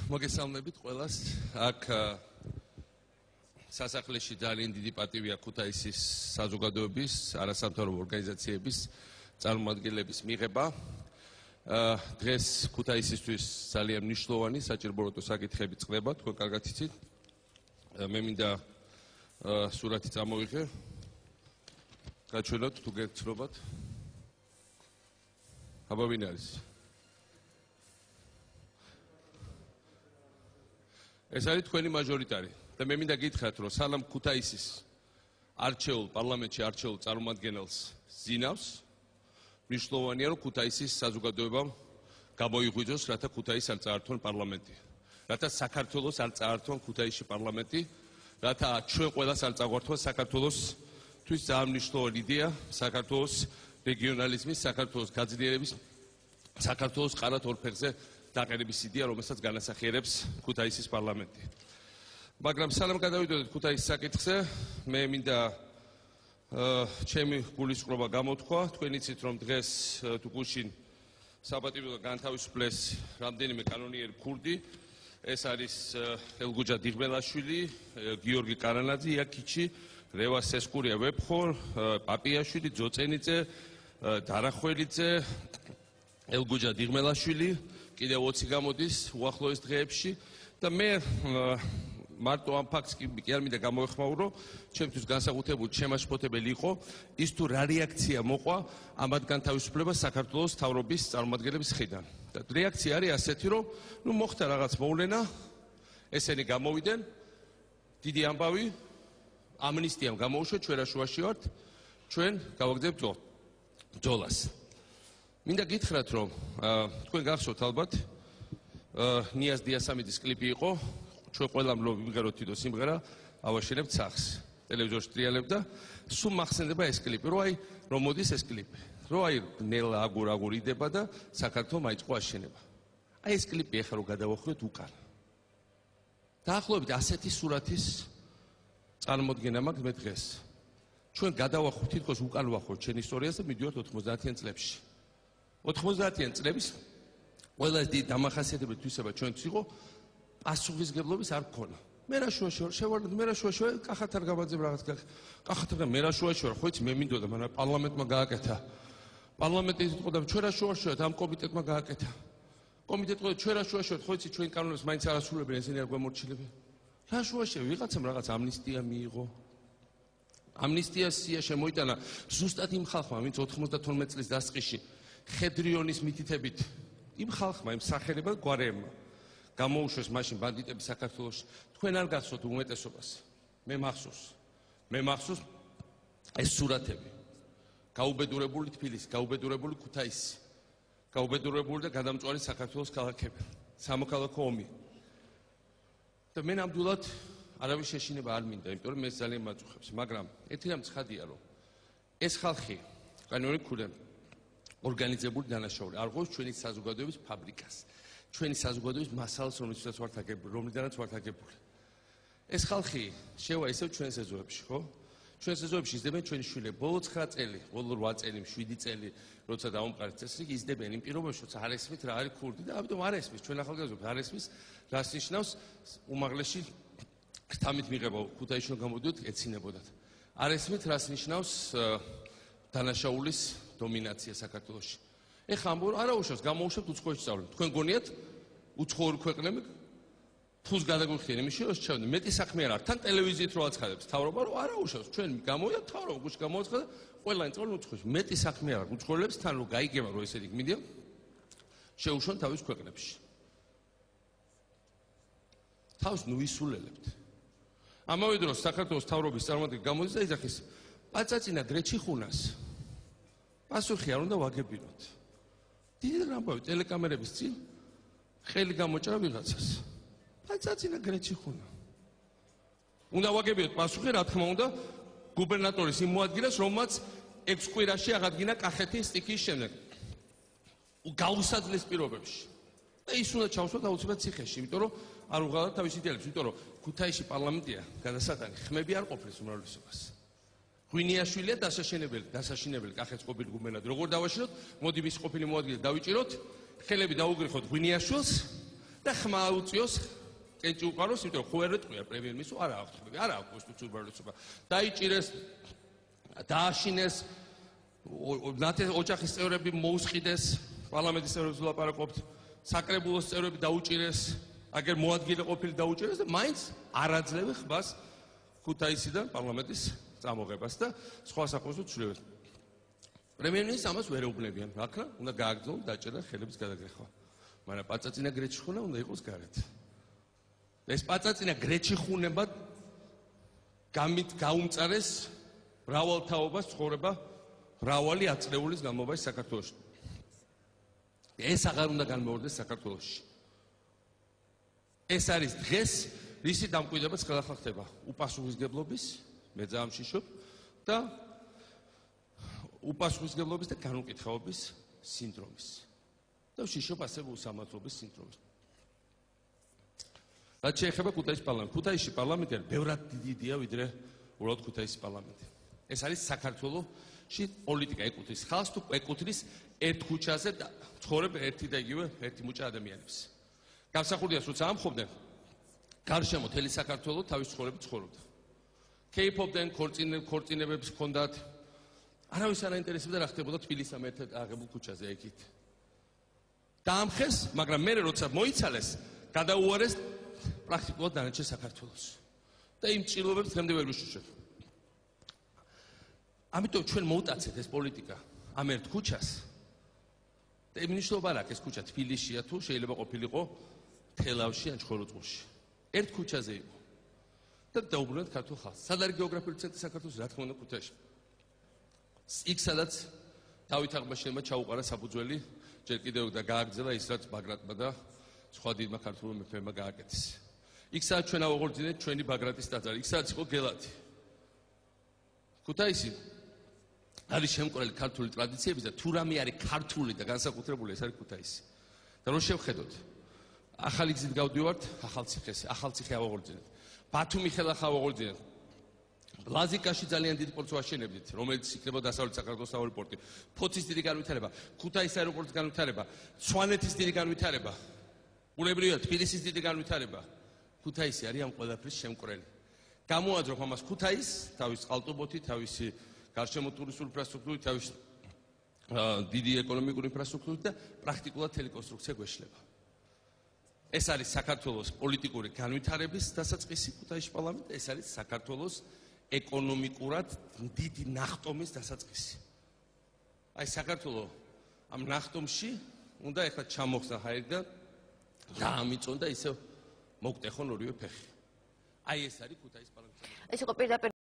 მოგესალმებით ყველას. აქ სასახლეში ძალიან დიდი პატივია ქუთაისის საზოგადოების, არასამთავრობო ორგანიზაციების წარმომადგენლების მიღება. დღეს ქუთაისისთვის ძალიან მნიშვნელოვანი საჭიროებო საკითხები წყდება, თქვენ კარგად იცით. მე მინდა სურათი წამოვიღე. გაჩვენოთ თუ გეცნობათ. აბა ვინ არის? ეს არის თქვენი მაჟორიტარი და მე მინდა გითხრათ, რომ სალამ ქუთაისის არჩეულ პარლამენტში არჩეულ წარმომადგენელს ზინავს, მნიშვნელოვანია, რომ ქუთაისის საზოგადოებამ გამოიღვიძოს, რათა ქუთაისს არ წაართვონ პარლამენტი, რათა საქართველოს არ წაართვონ ქუთაისში პარლამენტი, რათა ჩვენ ყველას არ წაგვართვონ საქართველოსთვის ძალიან მნიშვნელოვანი იდეა, საქართველოს რეგიონალიზმის, საქართველოს გაძლიერების, საქართველოს ყარად ორ ფეხზე დაყენების იდეა, რომელსაც განასახიერებს ქუთაისის პარლამენტი. მაგრამ სანამ გადავიდოდეთ ქუთაისის საკითხზე, მე მინდა ჩემი გულისწყრობა გამოთქვა. თქვენ იცით, რომ დღეს თუ გუშინ საპატიმრო განთავისუფლეს რამდენიმე კანონიერი ქურდი. ეს არის ელგუჯა დიღმელაშვილი, გიორგი კარანაძე, იაკიჩი, რევას სესკურია ვეფხორ, პაპიაშვილი, ძოწენიძე, დარახველიძე, ელგუჯა დიღმელაშვილი, კიდევ 20 გამოდის უახლოეს დღეებში და მე მარტო ამ ფაქტს კი არ მინდა გამოეხმაურო, ჩემთვის განსაკუთრებული შემაშფოთებელი იყო ის თუ რა რეაქცია მოყვა ამათ განთავისუფლებას საქართველოს მთავრობის წარმომადგენლების მხრიდან. და რეაქცია არის ასეთი, რომ მოხდა რაღაც მოვლენა, ესენი გამოვიდნენ, დიდი ამბავი, ამნისტიამ გამოუშვა, ჩვენ რაშუაში ვართ, ჩვენ გავაგზავნებთ ბრძოლას. მინდა გითხრათ, რომ თქვენ გახსოვთ ალბათ, ნიას დიასამიძის კლიპი იყო, ჩვენ ყველამ რომ ვიმღეროთ თვითონ სიმღერა, ავაშენებთ სახს, ტელევიზორში ტრიალებ და სულ მახსენდება ეს კლიპი, რომ მოდის ეს კლიპი, რომ ნელა აგურ იდება და საქართველოს მაიწყო აშენება. ეს კლიპი ეხლა რომ გადავახვიოთ უკან. დაახლოებით ასეთი სურათის წარმოდგენა მაქვს მე დღეს. ჩვენ გადავახვით თითქოს უკან ვახვევთ ჩვენ ისტორიას და მიდივართ 90-იან წლებში. 90-იან წლების ყველა ეს დიდი დამახასიათებელი თვისება ჩვენთვის იყო პასუხისგებლობის არ გქონა. მე რა შუაში ვარ, შევარდნ მე რა შუაში ვარ, კახათ არ გავაძებ რაღაც კახათ მე რა შუაში ვარ, ხო იცი მე მინდოდა, მაგრამ პარლამენტმა გააკეთა. პარლამენტი იყო და ჩვენ რა შუაში ვართ, ამ კომიტეტმა გააკეთა. კომიტეტი ყო ჩვენ რა შუაში ვართ, ხო იცი ჩვენ კანონებს მაინც არ ასრულებენ, ესენი არ გვემორჩილებენ. რა შუაშია, ვიღაცამ რაღაც ამნისტია მიიღო. ამნისტიას სია შემოიტანა ზუსტად იმ ხალხმა, ვინც 92 წლის დასყიში ხედრიონის მითითებით იმ ხალხმა, იმ სახელებად გვარებმა გამოუშვეს მაშინ ბანდიტები საქართველოში. თქვენ არ გახსოვთ უმეტესობას. მე მახსოვს ეს სურათები. გაუბედურებული თბილისი, გაუბედურებული ქუთაისი, გაუბედურებული და გადამწვარი საქართველოს ქალაქები, სამოქალაქო ომი. და მე ნამდვილად არავის შეშინება არ მინდა, იმიტომ რომ ეს ძალიან მაწუხებს, მაგრამ ერთი რამ ცხადია, რომ ეს ხალხი კანონი ქულენ ორგანიზებული დანაშაული არ ყოფს ჩვენი საზოგადოების ფაბრიკას, ჩვენი საზოგადოების მასალას, რომლიდანაც ვართ აგებული. ეს ხალხი შევა ისევ ჩვენს ეზოებში, ხო? ჩვენს ეზოებში იზრდებიან ჩვენი შვილები. ბოლო 9 წელი, ბოლო 8 წელი, 7 წელი, როცა დაუმყარეთ წესრიგი, იზრდებიან იმ პირობებში, როცა არ ესმით რა არის ქურდი და ამიტომ არ ესმის ჩვენ ახალგაზრდებს, არ ესმის რას ნიშნავს უმაღლესი ხთამით მიღება ქუთაისში გამოდიოთ ეცინებოდათ. არ ესმით რას ნიშნავს დანაშაულის დომინაცია საქართველოში. ეხლა ამბობ, არა უშავს, გამოუშვებთ უცხოეთში სწავლებით. თქვენ გონიათ უცხოური ქვეყნები ფულს გადაგვიხდიან იმის შეოს ჩავდნენ. მეტი საქმე არ არის. თან ტელევიზიით რო აცხადებს თავრობა, რომ არა უშავს, ჩვენ გამოვიდა თავრობა, გუშინ გამოაცხადა, ყველანი სწავლენ უცხოეთში. მეტი საქმე არ არის. უცხოელებს თან რო გაიგება, რომ ესეთი გმიდიან, შეუშვან თავის ქვეყნებში. თავს ნუისულელებთ. ამავე დროს საქართველოს თავრობის წარმომადგენელი გამოდის და იძახის პაწაწინა გრეჩიხუნას. პასუხი არ უნდა ვაგებინოთ. დიდი რამბავი ტელეკამერების წინ ხელი გამოჭრა ვიღაცას. პაწაწინა გრეჩიხუნა. უნდა ვაგებინოთ პასუხი, რა თქმა უნდა, გუბერნატორის იმ მოადგილეს, რომელმაც 6 კვირაში აღადგინა კახეთის სტიქიის შემდეგ. გაუსაძლეს პირობებში. და ის უნდა ჩავსვათ აუცილებლად ციხეში, იმიტომ რომ არ უღალატ თავის იდეალებს, იმიტომ რომ ქუთაისში პარლამენტია გადასატანი, ხმები არ ყოფნის უმრავლესობას. ღვინიაშვილია დასაშინებელი კახეთის ყოფილი გუბერნატორი. როგორ დავაშინოთ? მოდი მის ყოფილი მოადგილე დავიჭიროთ, ხელები დაუგრიხოთ ღვინიაშვილს და ხმა უწიოს კენჭი უყაროს, იმიტომ რომ ხო არ ეტყვია პრემიერ-მინისტრს, არა აღწევი, არა აქვს კონსტიტუციური უმრავლესობა. დაიჭირეს, დააშინეს, ოჯახის წევრები მოუსყიდეს, პარლამენტის წევრებს ვლაპარაკობთ, საკრებულოს წევრები დაუჭირეს, აგერ მოადგილე ყოფილი დაუჭირეს და მაინც არ აძლევენ ხმას ქუთაისიდან პარლამენტის წამოღებას და სხვა საქმეებს ცვლილებენ. პრემიერ-მინისტრს ამას ვერ ეუბნებიან, აქ უნდა გააგრძელონ დაჭერა ხელების გადაგრეხვა. მაგრამ პაწაწინა გრეთში ხუნა უნდა იყოს გარეთ. ეს პაწაწინა გრეთში ხუნება გაუმწარეს მრავალთაობას ცხოვრება მრავალი აწლეულის განმავლობაში საქართველოში. ეს აღარ უნდა განმეორდეს საქართველოში. ეს არის დღეს რისი დამკვიდრებაც ხელახლა ხდება უპასუხისმგებლობის, მე ძალიან ვშიშობ და უპასუხისმგებლობის და განუკითხაობის სინდრომის. და ვშიშობ ასევე უსამართლობის სინდრომის. რაც შეეხება ქუთაისის პარლამენტს. ქუთაისში პარლამენტი არის ბევრად დიდია ვიდრე უბრალოდ ქუთაისის პარლამენტი. ეს არის საქართველოში პოლიტიკა ეკუთვნის ხალხს თუ ეკუთვნის ერთ ქუჩაზე და ცხოვრებ ერთი და იგივე ერთი მუჭა ადამიანებს. გამსახურდია როცა ამხობდნენ გარშემო მთელი საქართველო თავის ცხოვრებით ცხოვრობდა. კეიფობდნენ, ქორწინებებს ჰქონდათ. არავის არ აინტერესებდა რა ხდებოდა თბილისთან ერთად აღებულ ქუჩაზე ეკით. დაამხეს, მაგრამ მე როცა მოიცალეს, გადაუარეს პრაქტიკულად დანარჩენ საქართველოს. და იმ ჭრილობებს დღემდე ვერ ვიშუშებ. ამიტომ ჩვენ მოუტაცეთ ეს პოლიტიკა ამ ერთ ქუჩას. და მნიშვნელობა არ აქვს ეს ქუჩა თბილისშია თუ შეიძლება ყოფილიყო თელავში ან ჩხოროწყუში. ერთ ქუჩაზე იყო. და დაუბრუნეთ ქართულ ხალხს. სად არის გეოგრაფიული ცენტრი საქართველოს? რა თქმა უნდა ქუთაისში. იქ სადაც დავით აღმაშენებმა ჩაუყარა საფუძველი, ჯერ კიდევ და გააგრძელა ის რაც ბაგრატმა და სხვა დიდმა ქართულ მეფეებმა გააკეთეს. იქ სადაც ჩვენ ავაღორძინეთ ჩვენი ბაგრატის ტაძარი, იქ სადაც იყო გელათი. ქუთაისი არის შემკვრელი ქართული ტრადიციების და თუ რამე არის ქართული და განსაკუთრებული ეს არის ქუთაისი. და რო შევხედოთ, ახალი გზით გავდივართ ახალციხე ავაღორძინეთ. ბათუმი ხელახლა ავაღორძინეთ. ლაზიკაში ძალიან დიდ პორტს ვაშენებდით, რომელიც იქნება დასავლეთ საქართველოს სავარო პორტი. ფოცის დიდი განვითარება, ქუთაისის აეროპორტის განვითარება, სვანეთის დიდი განვითარება, ულებრივია თბილისის დიდი განვითარება. ქუთაისი არის ამ ყველაფრის შემკვრელი. გამოაძრობ ამას ქუთაისს, თავის წყალტუბოთი, თავისი გარშემო ტურისტული ინფრასტრუქტურით, თავისი დიდი ეკონომიკური ინფრასტრუქტურით და პრაქტიკულად ტელეკონსტრუქცია გვეშლება. ეს არის საქართველოს პოლიტიკური განვითარების დასაწყისი ქუთაისის პარლამენტი, ეს არის საქართველოს ეკონომიკურად დიდი ნახტომის დასაწყისი. აი საქართველოს ამ ნახტომში უნდა ეხლა ჩამოხსნა ჰაერიდან დაამიწონ და ისევ მოგტეხონ ორივე ფეხი. აი ეს არის ქუთაისის პარლამენტი. ეს იყო პირდაპირ